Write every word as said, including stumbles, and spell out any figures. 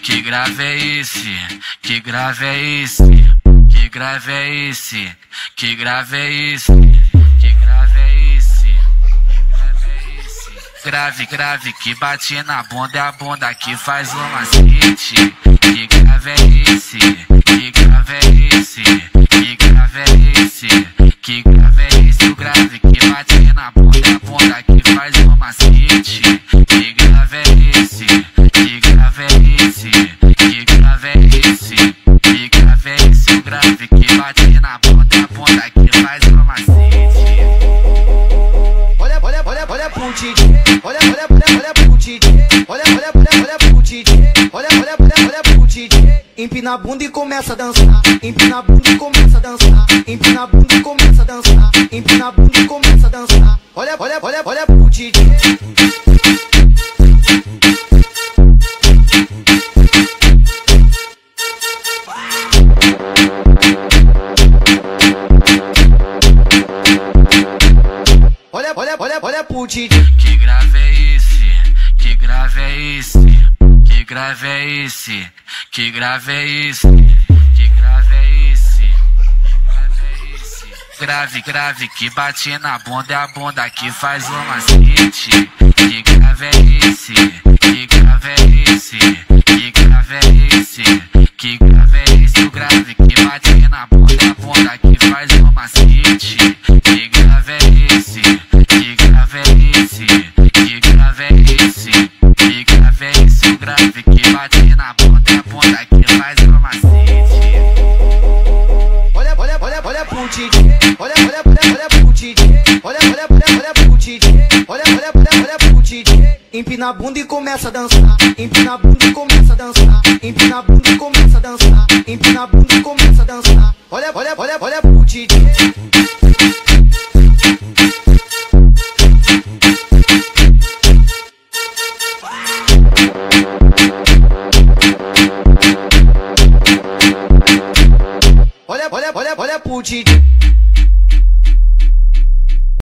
Que grave é esse? Que grave é esse? Que grave é esse? Que grave é esse? Que grave é esse? Grave, grave, que bate na bunda é a bunda que faz o macete. Que grave é esse? Que grave é esse? Que grave é esse? Que grave é esse? O grave que bate na bunda é a bunda que faz o macete. Que grave é esse? Que grave é esse? Que grave é esse? Que grave é esse? O grave que bate na bunda é a bunda que faz o macete. Olha, olha, olha, olha pro Didi. Olha, olha, olha, olha pro Didi. Olha, olha, olha, olha pro Didi. Olha, olha, olha, olha pro Didi. Empina a bunda e começa a dançar. Empina a bunda e começa a dançar. Empina a bunda e começa a dançar. Empina a bunda e começa a dançar. Olha, olha, olha, olha pro Didi. Olha, olha, olha, olha pro Didi. Que grave é esse? Que grave é esse? Que grave é esse? Que grave é esse? Que grave é esse? Grave, grave, que bate na bunda é a bunda que faz o macete. Que grave é esse? Que grave é esse? Que grave é esse? Que grave é esse? O grave que bate na bunda é a bunda que faz o macete. Que grave é esse? Que grave é esse? Que grave é esse? Que grave é esse? O grave que bate na bunda é a bunda que faz o macete. Olha, olha, olha, olha pro Didi. Olha, olha, olha, olha pro Didi. Olha, olha, olha, olha pro Didi. Olha, olha, olha, olha pro Didi. Empina a bunda e começa a dançar. Empina a bunda e começa a dançar. Empina a bunda e começa a dançar. Empina a bunda e começa a dançar. Olha, olha, olha, olha pro Didi. Olha, olha, olha, olha pro Didi.